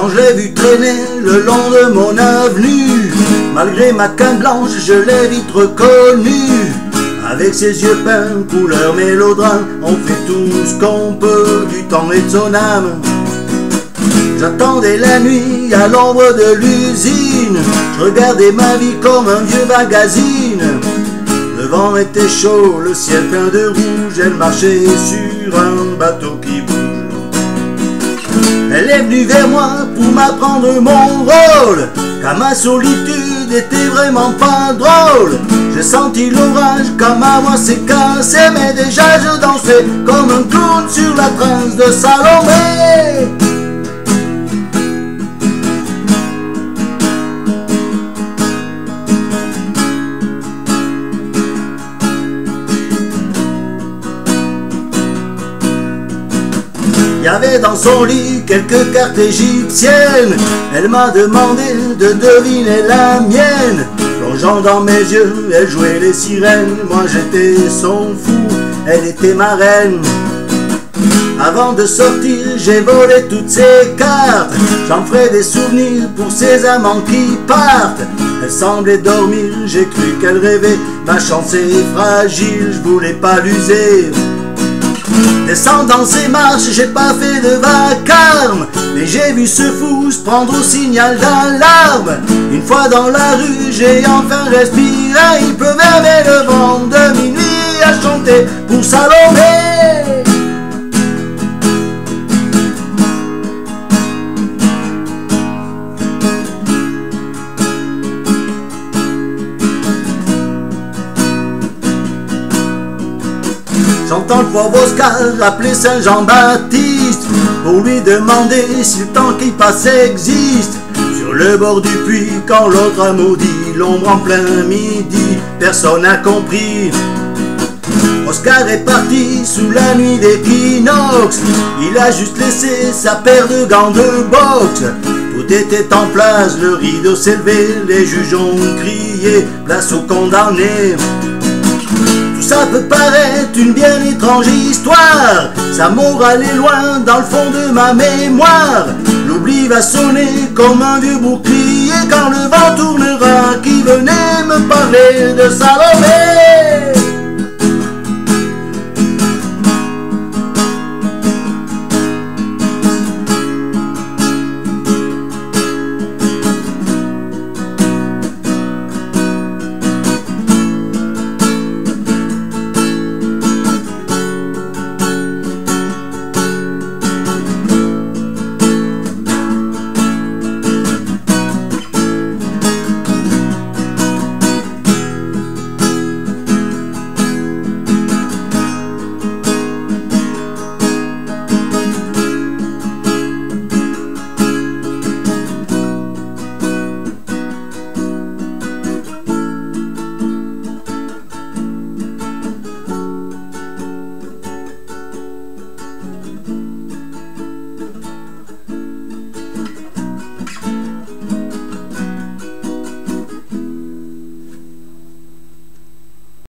Quand je l'ai vu traîner le long de mon avenue, malgré ma canne blanche, je l'ai vite reconnu. Avec ses yeux peints, couleur mélodrame, on fait tout ce qu'on peut du temps et de son âme. J'attendais la nuit à l'ombre de l'usine, je regardais ma vie comme un vieux magazine. Le vent était chaud, le ciel plein de rouge, elle marchait sur un bateau qui bouge. Elle est venue vers moi pour m'apprendre mon rôle, car ma solitude était vraiment pas drôle. J'ai senti l'orage quand ma voix s'est cassée, mais déjà je dansais comme un clown sur la trace de Salomé. Il y avait dans son lit quelques cartes égyptiennes. Elle m'a demandé de deviner la mienne. Plongeant dans mes yeux, elle jouait les sirènes. Moi j'étais son fou, elle était ma reine. Avant de sortir, j'ai volé toutes ses cartes. J'en ferai des souvenirs pour ces amants qui partent. Elle semblait dormir, j'ai cru qu'elle rêvait. Ma chance est fragile, je voulais pas l'user. Descendant ces marches, j'ai pas fait de vacarme, mais j'ai vu ce fou se prendre au signal d'alarme. Une fois dans la rue, j'ai enfin respiré. Il pleuvait mais le vent de minuit a chanté pour Salomé. J'entends le pauvre Oscar appeler Saint Jean-Baptiste pour lui demander si le temps qui passe existe. Sur le bord du puits, quand l'autre a maudit, l'ombre en plein midi, personne n'a compris. Oscar est parti sous la nuit d'équinoxe, il a juste laissé sa paire de gants de boxe. Tout était en place, le rideau s'est levé, les juges ont crié, place aux condamnés. Ça peut paraître une bien étrange histoire, sa morale est loin dans le fond de ma mémoire. L'oubli va sonner comme un vieux bouclier quand le vent tournera. Qui venait me parler de Salomé?